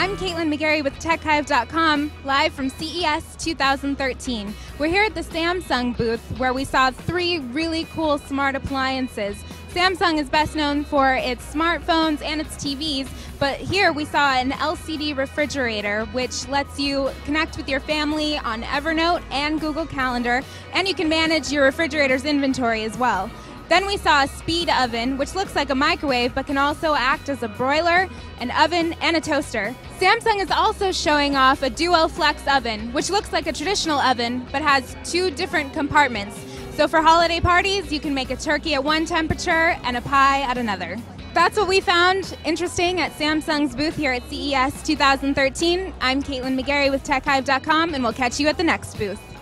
I'm Caitlin McGarry with TechHive.com, live from CES 2013. We're here at the Samsung booth where we saw 3 really cool smart appliances. Samsung is best known for its smartphones and its TVs, but here we saw an LCD refrigerator which lets you connect with your family on Evernote and Google Calendar, and you can manage your refrigerator's inventory as well. Then we saw a speed oven, which looks like a microwave but can also act as a broiler, an oven, and a toaster. Samsung is also showing off a Duo Flex oven, which looks like a traditional oven but has 2 different compartments. So for holiday parties, you can make a turkey at one temperature and a pie at another. That's what we found interesting at Samsung's booth here at CES 2013. I'm Caitlin McGarry with TechHive.com, and we'll catch you at the next booth.